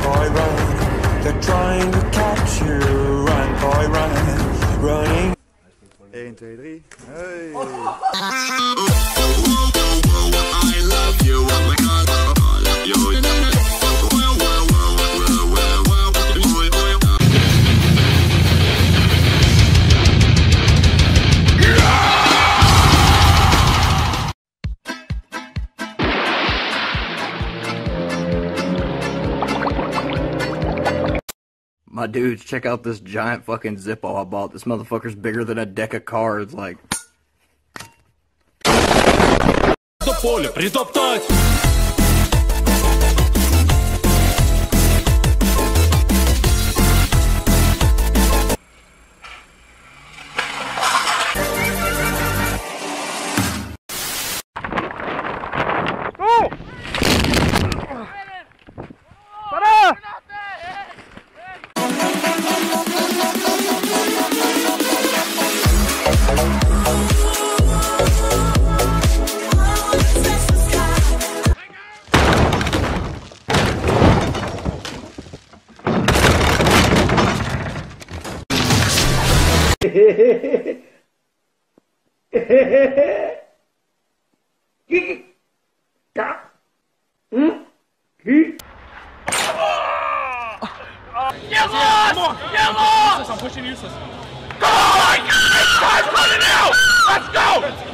boy, run. They're trying to catch you. Run, boy, run. Running. 1, 2, 3. Hey. I love you. Oh my God. I love you. My dudes, check out this giant fucking Zippo I bought. This motherfucker's bigger than a deck of cards, like... До поля притоптать! I'm pushing you, sis. Go! Time's running out! Let's go!